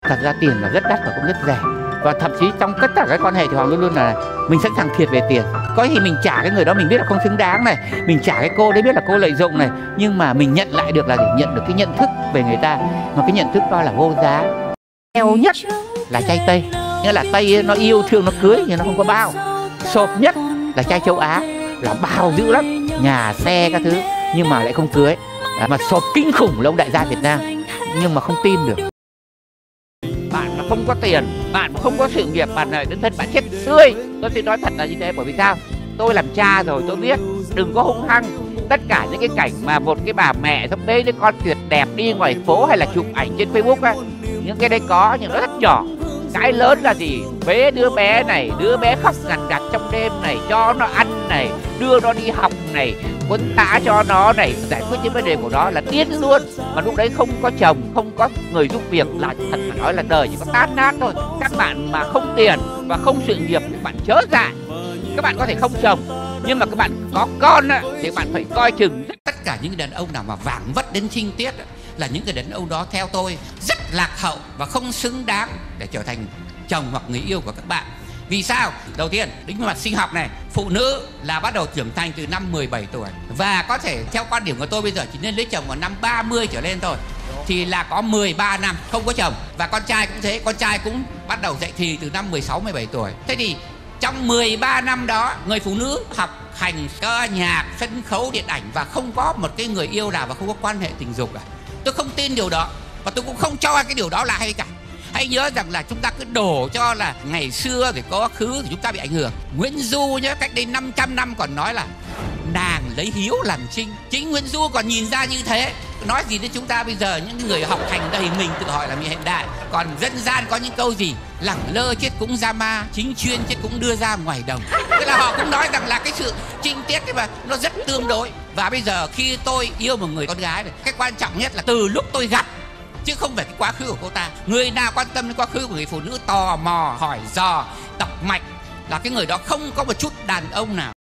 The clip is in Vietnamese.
Thật ra tiền là rất đắt và cũng rất rẻ. Và thậm chí trong tất cả các quan hệ thì Hoàng luôn luôn là mình sẵn sàng thiệt về tiền. Có khi mình trả cái người đó mình biết là không xứng đáng này, mình trả cái cô đấy biết là cô lợi dụng này, nhưng mà mình nhận lại được là để nhận được cái nhận thức về người ta, mà cái nhận thức đó là vô giá. Eo nhất là trai Tây, nghĩa là Tây nó yêu thương nó cưới nhưng nó không có bao. Sộp nhất là trai châu Á, là bao dữ lắm, nhà xe các thứ nhưng mà lại không cưới. Mà sộp kinh khủng là ông đại gia Việt Nam nhưng mà không tin được. Bạn mà không có tiền, bạn mà không có sự nghiệp, bạn này đến thân bạn chết tươi. Tôi xin nói thật là như thế, bởi vì sao? Tôi làm cha rồi, tôi biết đừng có hung hăng. Tất cả những cái cảnh mà một cái bà mẹ xong bế đứa con tuyệt đẹp đi ngoài phố hay là chụp ảnh trên Facebook á, những cái đấy có nhưng nó rất nhỏ. Cái lớn là gì? Bế đứa bé này, đứa bé khóc ngằn ngặt trong đêm này, cho nó ăn này, đưa nó đi học này, quấn tã cho nó này, giải quyết những vấn đề của nó là điên luôn. Mà lúc đấy không có chồng, không có người giúp việc là thật phải nói là đời chỉ có tan nát thôi. Các bạn mà không tiền và không sự nghiệp thì bạn chớ dại. Các bạn có thể không chồng nhưng mà các bạn có con á, thì bạn phải coi chừng. Tất cả những đàn ông nào mà vảng vất đến trinh tiết là những cái đàn ông đó theo tôi rất lạc hậu và không xứng đáng để trở thành chồng hoặc người yêu của các bạn. Vì sao? Đầu tiên, đến mặt sinh học này, phụ nữ là bắt đầu trưởng thành từ năm 17 tuổi. Và có thể theo quan điểm của tôi bây giờ chỉ nên lấy chồng vào năm 30 trở lên thôi. Thì là có 13 năm không có chồng. Và con trai cũng thế, con trai cũng bắt đầu dậy thì từ năm 16, 17 tuổi. Thế thì trong 13 năm đó, người phụ nữ học hành ca nhạc, sân khấu, điện ảnh và không có một cái người yêu nào và không có quan hệ tình dục cả. Tôi không tin điều đó và tôi cũng không cho cái điều đó là hay cả. Hãy nhớ rằng là chúng ta cứ đổ cho là ngày xưa thì quá khứ thì chúng ta bị ảnh hưởng. Nguyễn Du nhớ cách đây 500 năm còn nói là nàng lấy hiếu làm chinh. Chính Nguyễn Du còn nhìn ra như thế. Nói gì đến chúng ta bây giờ, những người học hành đầy mình tự hỏi là mình hiện đại. Còn dân gian có những câu gì? Lẳng lơ chết cũng ra ma, chính chuyên chết cũng đưa ra ngoài đồng. Tức là họ cũng nói rằng là cái sự trinh tiết ấy mà nó rất tương đối. Và bây giờ khi tôi yêu một người con gái này, cái quan trọng nhất là từ lúc tôi gặp, chứ không phải cái quá khứ của cô ta. Người nào quan tâm đến quá khứ của người phụ nữ, tò mò, hỏi dò, tập mạch là cái người đó không có một chút đàn ông nào.